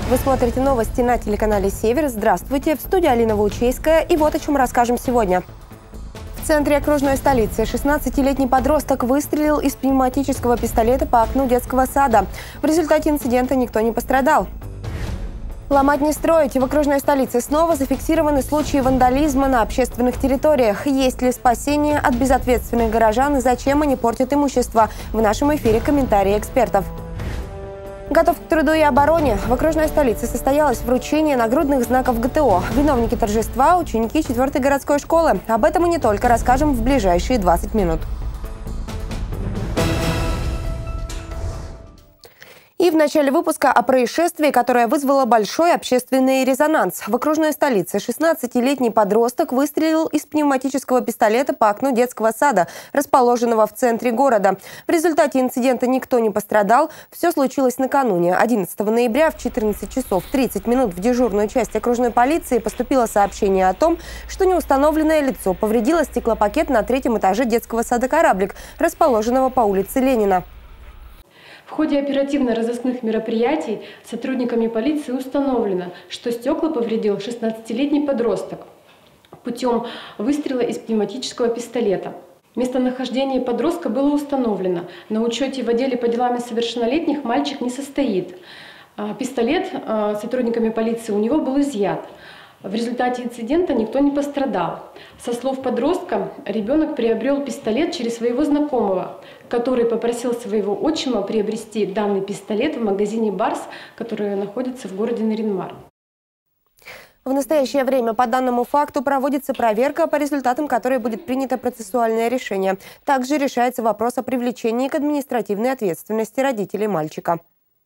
Вы смотрите новости на телеканале «Север». Здравствуйте, в студии Алина Ваучейская. И вот о чем расскажем сегодня. В центре окружной столицы 16-летний подросток выстрелил из пневматического пистолета по окну детского сада. В результате инцидента никто не пострадал. Ломать не строить. В окружной столице снова зафиксированы случаи вандализма на общественных территориях. Есть ли спасение от безответственных горожан и зачем они портят имущество? В нашем эфире комментарии экспертов. Готов к труду и обороне. В окружной столице состоялось вручение нагрудных знаков ГТО. Виновники торжества – ученики 4-й городской школы. Об этом и не только расскажем в ближайшие 20 минут. И в начале выпуска о происшествии, которое вызвало большой общественный резонанс. В окружной столице 16-летний подросток выстрелил из пневматического пистолета по окну детского сада, расположенного в центре города. В результате инцидента никто не пострадал. Все случилось накануне. 11 ноября в 14 часов 30 минут в дежурную часть окружной полиции поступило сообщение о том, что неустановленное лицо повредило стеклопакет на 3-м этаже детского сада «Кораблик», расположенного по улице Ленина. В ходе оперативно-розыскных мероприятий сотрудниками полиции установлено, что стекла повредил 16-летний подросток путем выстрела из пневматического пистолета. Местонахождение подростка было установлено. На учете в отделе по делам несовершеннолетних мальчик не состоит. Пистолет сотрудниками полиции у него был изъят. В результате инцидента никто не пострадал. Со слов подростка, ребенок приобрел пистолет через своего знакомого, который попросил своего отчима приобрести данный пистолет в магазине «Барс», который находится в городе Нарьян-Мар. В настоящее время по данному факту проводится проверка, по результатам которой будет принято процессуальное решение. Также решается вопрос о привлечении к административной ответственности родителей мальчика.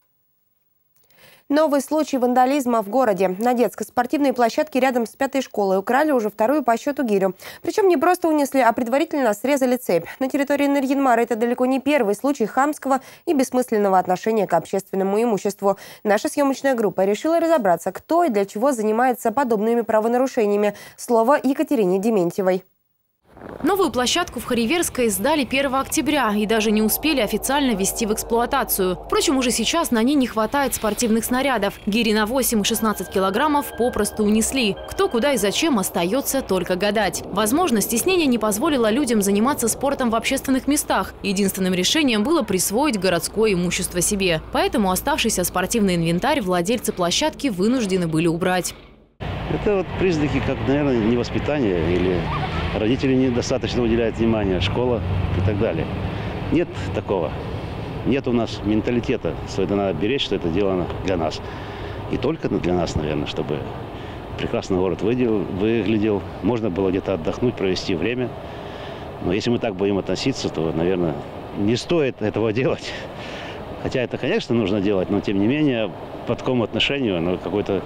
Новый случай вандализма в городе. На детской спортивной площадке рядом с 5-й школой украли уже вторую по счету гирю. Причем не просто унесли, а предварительно срезали цепь. На территории Нарьян-Мара это далеко не первый случай хамского и бессмысленного отношения к общественному имуществу. Наша съемочная группа решила разобраться, кто и для чего занимается подобными правонарушениями. Слово Екатерине Дементьевой. Новую площадку в Хариверской сдали 1 октября и даже не успели официально ввести в эксплуатацию. Впрочем, уже сейчас на ней не хватает спортивных снарядов. Гири на 8 и 16 килограммов попросту унесли. Кто, куда и зачем, остается только гадать. Возможно, стеснение не позволило людям заниматься спортом в общественных местах. Единственным решением было присвоить городское имущество себе. Поэтому оставшийся спортивный инвентарь владельцы площадки вынуждены были убрать. Это вот признаки, как, наверное, невоспитания или родители недостаточно уделяют внимания, школа и так далее. Нет такого. Нет у нас менталитета, что это надо беречь, что это сделано для нас. И только для нас, наверное, чтобы прекрасный город выглядел. Можно было где-то отдохнуть, провести время. Но если мы так будем относиться, то, наверное, не стоит этого делать. Хотя это, конечно, нужно делать, но тем не менее, по такому отношению, оно какой-то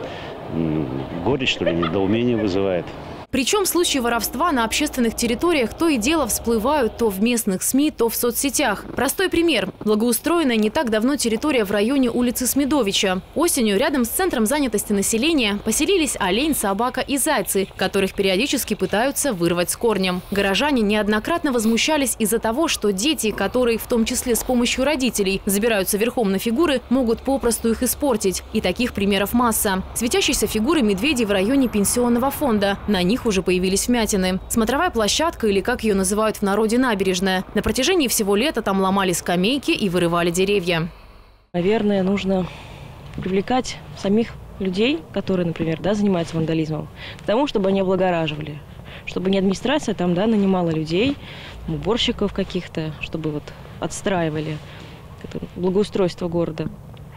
горечь, что ли, недоумение вызывает. Причем случаи воровства на общественных территориях то и дело всплывают то в местных СМИ, то в соцсетях. Простой пример. Благоустроенная не так давно территория в районе улицы Смедовича. Осенью рядом с центром занятости населения поселились олень, собака и зайцы, которых периодически пытаются вырвать с корнем. Горожане неоднократно возмущались из-за того, что дети, которые в том числе с помощью родителей забираются верхом на фигуры, могут попросту их испортить. И таких примеров масса. Светящиеся фигуры медведей в районе пенсионного фонда. На них уже появились вмятины. Смотровая площадка, или как ее называют в народе, набережная. На протяжении всего лета там ломали скамейки и вырывали деревья. Наверное, нужно привлекать самих людей, которые, например, занимаются вандализмом, к тому, чтобы они облагораживали. Чтобы не администрация там, нанимала людей, уборщиков каких-то, чтобы вот отстраивали благоустройство города.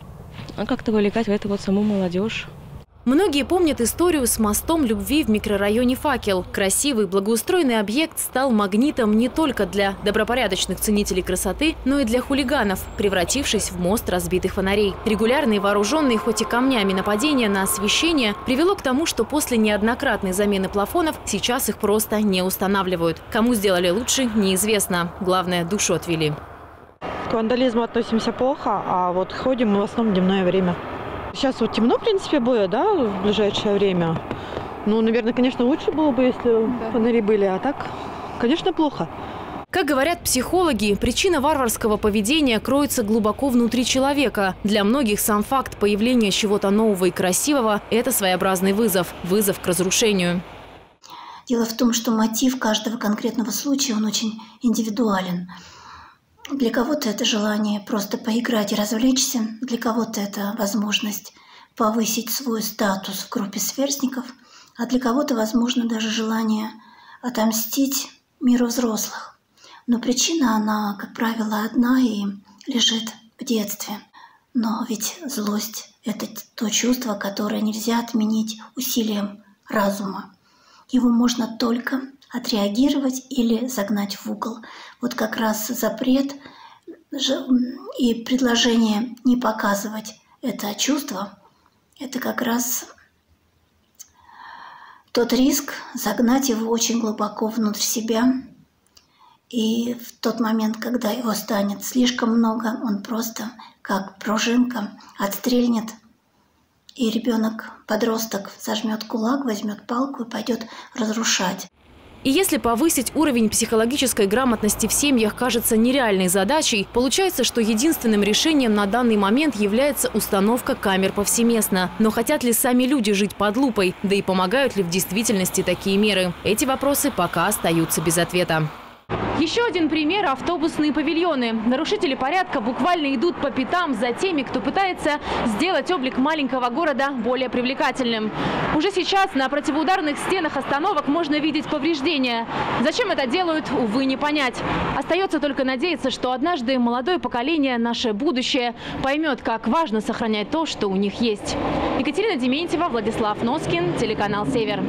А как-то вовлекать в это вот саму молодежь. Многие помнят историю с мостом любви в микрорайоне «Факел». Красивый, благоустроенный объект стал магнитом не только для добропорядочных ценителей красоты, но и для хулиганов, превратившись в мост разбитых фонарей. Регулярные вооруженные хоть и камнями нападения на освещение привело к тому, что после неоднократной замены плафонов сейчас их просто не устанавливают. Кому сделали лучше, неизвестно. Главное, душу отвели. К вандализму относимся плохо, а вот ходим мы в основном в дневное время. Сейчас вот темно, в принципе, будет, в ближайшее время. Ну, наверное, конечно, лучше было бы, если фонари были, а так, конечно, плохо. Как говорят психологи, причина варварского поведения кроется глубоко внутри человека. Для многих сам факт появления чего-то нового и красивого – это своеобразный вызов к разрушению. Дело в том, что мотив каждого конкретного случая, он очень индивидуален. Для кого-то это желание просто поиграть и развлечься, для кого-то это возможность повысить свой статус в группе сверстников, а для кого-то, возможно, даже желание отомстить миру взрослых. Но причина, она, как правило, одна и лежит в детстве. Но ведь злость – это то чувство, которое нельзя отменить усилием разума. Его можно только отреагировать или загнать в угол. Вот как раз запрет и предложение не показывать это чувство – это как раз тот риск загнать его очень глубоко внутрь себя. И в тот момент, когда его станет слишком много, он просто, как пружинка, отстрельнет. И ребенок, подросток, зажмет кулак, возьмет палку и пойдет разрушать. И если повысить уровень психологической грамотности в семьях кажется нереальной задачей, получается, что единственным решением на данный момент является установка камер повсеместно. Но хотят ли сами люди жить под лупой? Да и помогают ли в действительности такие меры? Эти вопросы пока остаются без ответа. Еще один пример – автобусные павильоны. Нарушители порядка буквально идут по пятам за теми, кто пытается сделать облик маленького города более привлекательным. Уже сейчас на противоударных стенах остановок можно видеть повреждения. Зачем это делают, увы, не понять. Остается только надеяться, что однажды молодое поколение, наше будущее, поймет, как важно сохранять то, что у них есть. Екатерина Дементьева, Владислав Носкин, телеканал «Север».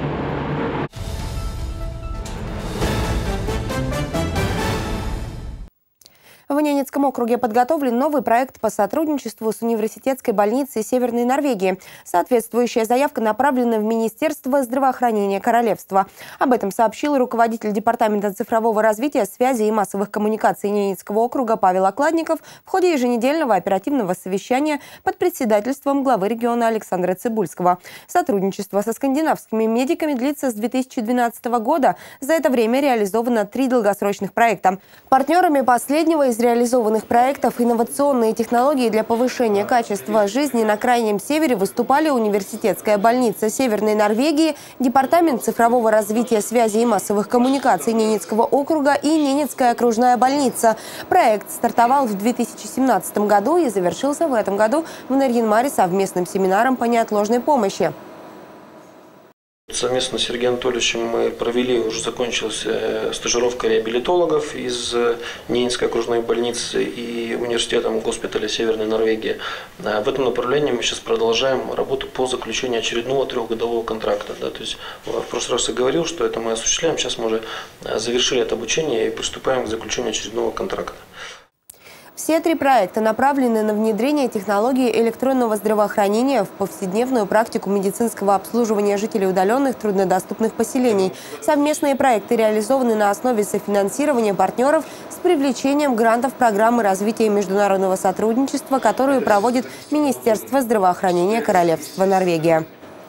В Ненецком округе подготовлен новый проект по сотрудничеству с университетской больницей Северной Норвегии. Соответствующая заявка направлена в Министерство здравоохранения Королевства. Об этом сообщил руководитель Департамента цифрового развития, связи и массовых коммуникаций Ненецкого округа Павел Окладников в ходе еженедельного оперативного совещания под председательством главы региона Александра Цибульского. Сотрудничество со скандинавскими медиками длится с 2012 года. За это время реализовано 3 долгосрочных проекта. Партнерами последнего из реализованных проектов инновационные технологии для повышения качества жизни на Крайнем Севере выступали университетская больница Северной Норвегии, Департамент цифрового развития, связи и массовых коммуникаций Ненецкого округа и Ненецкая окружная больница. Проект стартовал в 2017 году и завершился в этом году в Нарьян-Маре совместным семинаром по неотложной помощи. Совместно с Сергеем Анатольевичем мы провели, уже закончилась стажировка реабилитологов из Ненецкой окружной больницы и университетом госпиталя Северной Норвегии. В этом направлении мы сейчас продолжаем работу по заключению очередного 3-годового контракта. Да, то есть в прошлый раз я говорил, что это мы осуществляем, сейчас мы уже завершили это обучение и приступаем к заключению очередного контракта. Все 3 проекта направлены на внедрение технологий электронного здравоохранения в повседневную практику медицинского обслуживания жителей удаленных труднодоступных поселений. Совместные проекты реализованы на основе софинансирования партнеров с привлечением грантов программы развития международного сотрудничества, которую проводит Министерство здравоохранения Королевства Норвегия.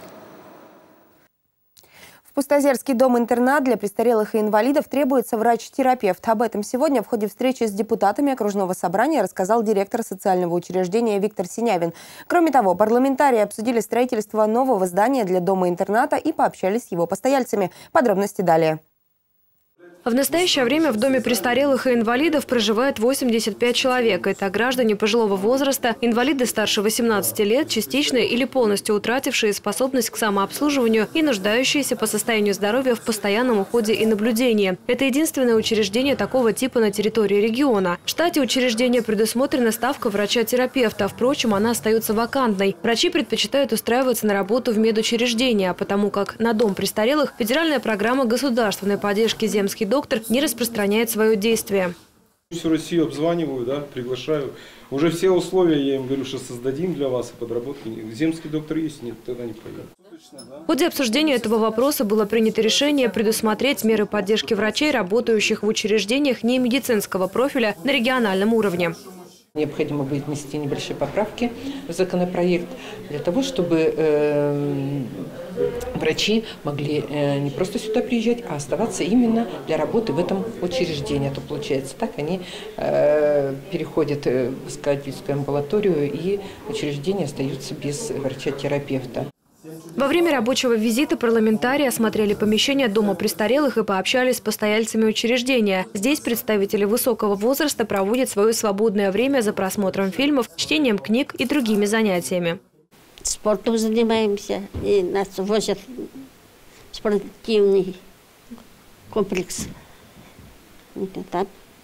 В Пустозерский дом-интернат для престарелых и инвалидов требуется врач-терапевт. Об этом сегодня в ходе встречи с депутатами окружного собрания рассказал директор социального учреждения Виктор Синявин. Кроме того, парламентарии обсудили строительство нового здания для дома-интерната и пообщались с его постояльцами. Подробности далее. В настоящее время в доме престарелых и инвалидов проживает 85 человек. Это граждане пожилого возраста, инвалиды старше 18 лет, частично или полностью утратившие способность к самообслуживанию и нуждающиеся по состоянию здоровья в постоянном уходе и наблюдении. Это единственное учреждение такого типа на территории региона. В штате учреждения предусмотрена ставка врача-терапевта. Впрочем, она остается вакантной. Врачи предпочитают устраиваться на работу в медучреждения, потому как на дом престарелых федеральная программа государственной поддержки «Земский доктор» не распространяет свое действие. Всю Россию обзваниваю, да, приглашаю. Уже все условия, я им говорю, что создадим для вас и подработки. Земский доктор есть, нет, тогда не поедем. В ходе обсуждения этого вопроса было принято решение предусмотреть меры поддержки врачей, работающих в учреждениях немедицинского профиля на региональном уровне. Необходимо будет внести небольшие поправки в законопроект для того, чтобы врачи могли не просто сюда приезжать, а оставаться именно для работы в этом учреждении. А то получается так, они переходят в искательскую амбулаторию, и учреждения остаются без врача-терапевта. Во время рабочего визита парламентарии осмотрели помещения Дома престарелых и пообщались с постояльцами учреждения. Здесь представители высокого возраста проводят свое свободное время за просмотром фильмов, чтением книг и другими занятиями. Спортом занимаемся, и нас возят в спортивный комплекс. А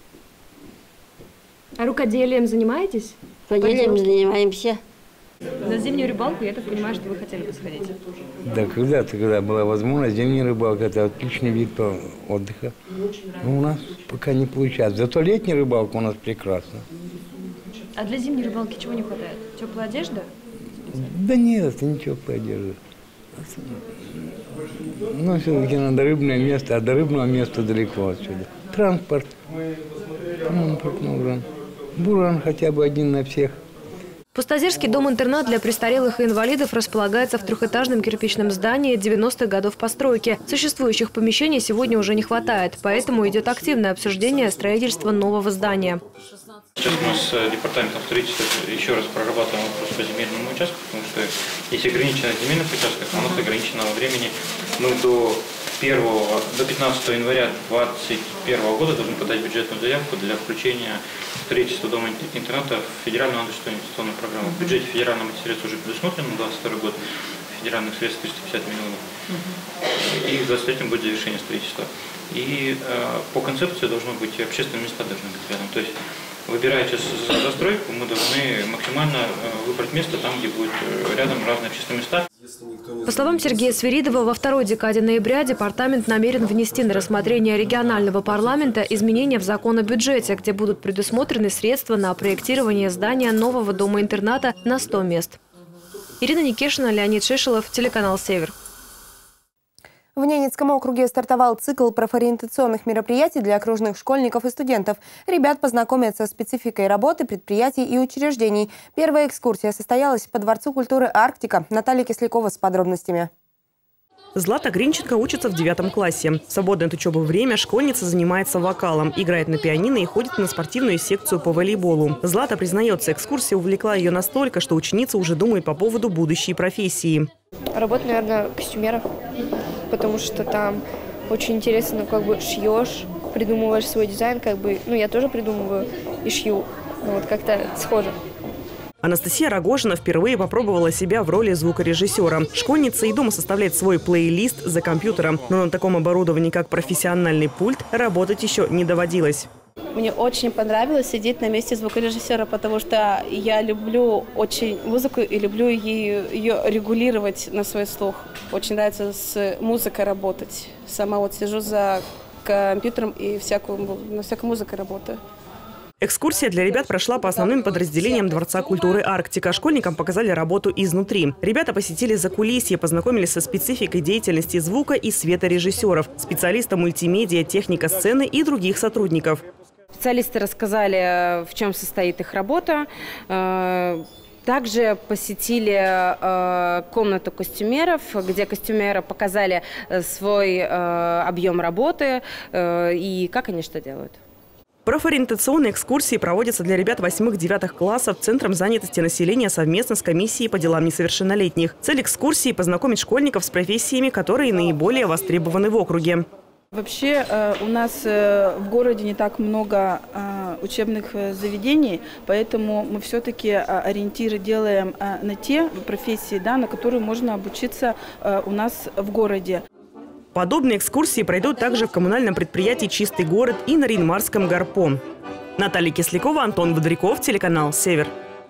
рукоделием занимаетесь? Рукоделием занимаемся. На зимнюю рыбалку, я так понимаю, что вы хотели бы сходить? Да, когда была возможность, зимняя рыбалка – это отличный вид отдыха. Но у нас пока не получается. Зато летняя рыбалка у нас прекрасна. А для зимней рыбалки чего не хватает? Теплая одежда? Да нет, это не теплая одежда. Но все-таки надо рыбное место, а до рыбного места далеко отсюда. Транспорт нужен. Буран хотя бы один на всех. Пустозерский дом-интернат для престарелых и инвалидов располагается в трехэтажном кирпичном здании 90-х годов постройки. Существующих помещений сегодня уже не хватает, поэтому идет активное обсуждение строительства нового здания. Сейчас мы с департаментом строительства еще раз прорабатываем вопрос по земельному участку, потому что есть ограниченность земельных участков, у нас ограничено во времени. Мы до 15 января 2021 года должны подать бюджетную заявку для включения строительства дома-интерната в федеральную инвестиционную программу. В бюджете федерального средств уже предусмотрено на 2022 год, федеральных средств 350 миллионов. И в 2023 будет завершение строительства. И по концепции должно быть, общественные места должны быть рядом. То есть, выбирая сейчас застройку, мы должны максимально выбрать место там, где будут рядом разные общественные места. По словам Сергея Свиридова, во второй декаде ноября департамент намерен внести на рассмотрение регионального парламента изменения в закон о бюджете, где будут предусмотрены средства на проектирование здания нового дома-интерната на 100 мест. Ирина Никешина, Леонид Шишелов, телеканал «Север». В Ненецком округе стартовал цикл профориентационных мероприятий для окружных школьников и студентов. Ребят познакомятся со спецификой работы предприятий и учреждений. Первая экскурсия состоялась по Дворцу культуры «Арктика». Наталья Кислякова с подробностями. Злата Гринченко учится в 9 классе. В свободное от учебы время школьница занимается вокалом, играет на пианино и ходит на спортивную секцию по волейболу. Злата признается, экскурсия увлекла ее настолько, что ученица уже думает по поводу будущей профессии. Работа, наверное, костюмера, потому что там очень интересно, как бы шьешь, придумываешь свой дизайн, как бы, я тоже придумываю и шью, вот как-то схоже. Анастасия Рогожина впервые попробовала себя в роли звукорежиссера. Школьница и дома составляет свой плейлист за компьютером, но на таком оборудовании, как профессиональный пульт, работать еще не доводилось. Мне очень понравилось сидеть на месте звукорежиссера, потому что я люблю очень музыку и люблю ее регулировать на свой слух. Очень нравится с музыкой работать. Сама вот сижу за компьютером и на всякой музыкой работаю. Экскурсия для ребят прошла по основным подразделениям Дворца культуры «Арктика». Школьникам показали работу изнутри. Ребята посетили закулисье, познакомились со спецификой деятельности звука и светорежиссеров, специалиста мультимедиа, техника сцены и других сотрудников. Специалисты рассказали, в чем состоит их работа. Также посетили комнату костюмеров, где костюмеры показали свой объем работы и как они что делают. Профориентационные экскурсии проводятся для ребят 8-9 классов Центром занятости населения совместно с комиссией по делам несовершеннолетних. Цель экскурсии – познакомить школьников с профессиями, которые наиболее востребованы в округе. Вообще у нас в городе не так много учебных заведений, поэтому мы все-таки ориентиры делаем на те профессии, на которые можно обучиться у нас в городе. Подобные экскурсии пройдут также в коммунальном предприятии «Чистый город» и на Рейнмарском ГАРПО. Наталья Кислякова, Антон Бодряков, телеканал «Север».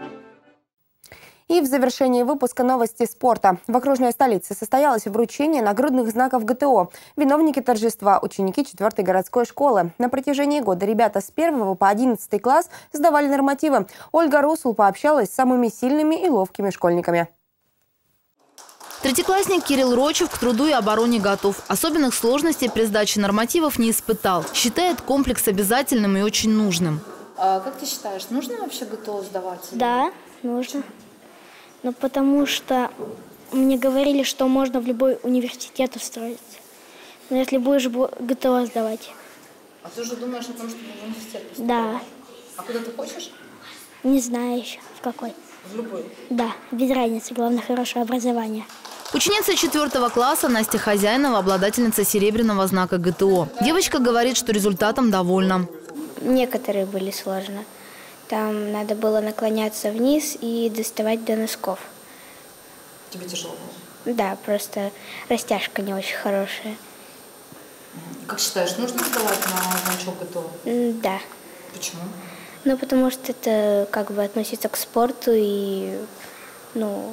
И в завершении выпуска новости спорта. В окружной столице состоялось вручение нагрудных знаков ГТО. Виновники торжества – ученики 4-й городской школы. На протяжении года ребята с 1 по 11 класс сдавали нормативы. Ольга Русул пообщалась с самыми сильными и ловкими школьниками. Третьеклассник Кирилл Рочев к труду и обороне готов. Особенных сложностей при сдаче нормативов не испытал. Считает комплекс обязательным и очень нужным. А как ты считаешь, нужно вообще ГТО сдавать? Да, нужно. Потому что Мне говорили, что можно в любой университет устроиться. Но если будешь ГТО сдавать. А ты уже думаешь о том, чтобы в университет поступить? Да. А куда ты хочешь? Не знаю еще, в какой. В любой? Да, без разницы, главное хорошее образование. Ученица 4 класса Настя Хозяинова, обладательница серебряного знака ГТО. Девочка говорит, что результатом довольна. Некоторые были сложно. Там надо было наклоняться вниз и доставать до носков. Тебе тяжело было? Да, просто растяжка не очень хорошая. Как считаешь, нужно сдавать на значок ГТО? Да. Почему? Ну, потому что это как бы относится к спорту и, ну,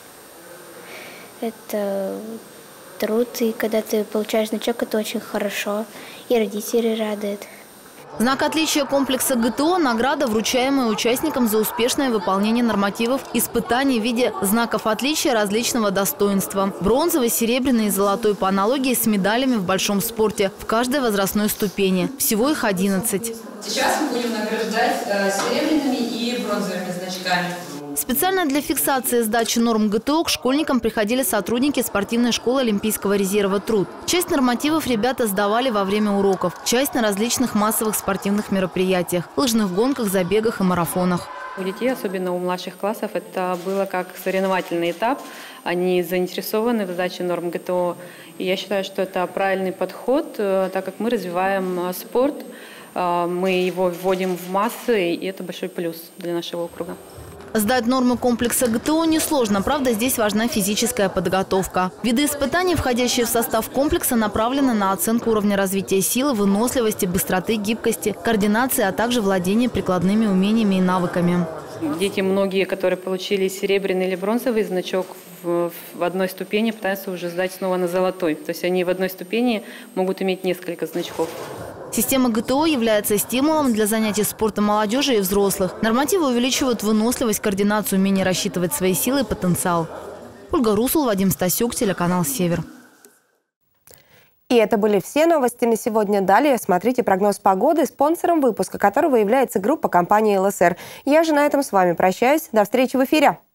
это труд. И когда ты получаешь значок, это очень хорошо. И родители радуют. Знак отличия комплекса ГТО – награда, вручаемая участникам за успешное выполнение нормативов испытаний в виде знаков отличия различного достоинства. Бронзовый, серебряный и золотой по аналогии с медалями в большом спорте в каждой возрастной ступени. Всего их 11. Сейчас мы будем награждать серебряными и бронзовыми значками. Специально для фиксации сдачи норм ГТО к школьникам приходили сотрудники спортивной школы Олимпийского резерва «Труд». Часть нормативов ребята сдавали во время уроков, часть на различных массовых спортивных мероприятиях – лыжных гонках, забегах и марафонах. У детей, особенно у младших классов, это было как соревновательный этап. Они заинтересованы в сдаче норм ГТО. И я считаю, что это правильный подход, так как мы развиваем спорт, мы его вводим в массы, и это большой плюс для нашего округа. Сдать нормы комплекса ГТО несложно, правда, здесь важна физическая подготовка. Виды испытаний, входящие в состав комплекса, направлены на оценку уровня развития силы, выносливости, быстроты, гибкости, координации, а также владения прикладными умениями и навыками. Дети, многие, которые получили серебряный или бронзовый значок, в одной ступени пытаются уже сдать снова на золотой. То есть они в одной ступени могут иметь несколько значков. Система ГТО является стимулом для занятий спортом молодежи и взрослых. Нормативы увеличивают выносливость, координацию, умение рассчитывать свои силы и потенциал. Ольга Русул, Вадим Стасюк, телеканал «Север». И это были все новости на сегодня. Далее смотрите прогноз погоды, спонсором выпуска которого является группа компании ЛСР. Я же на этом с вами прощаюсь. До встречи в эфире.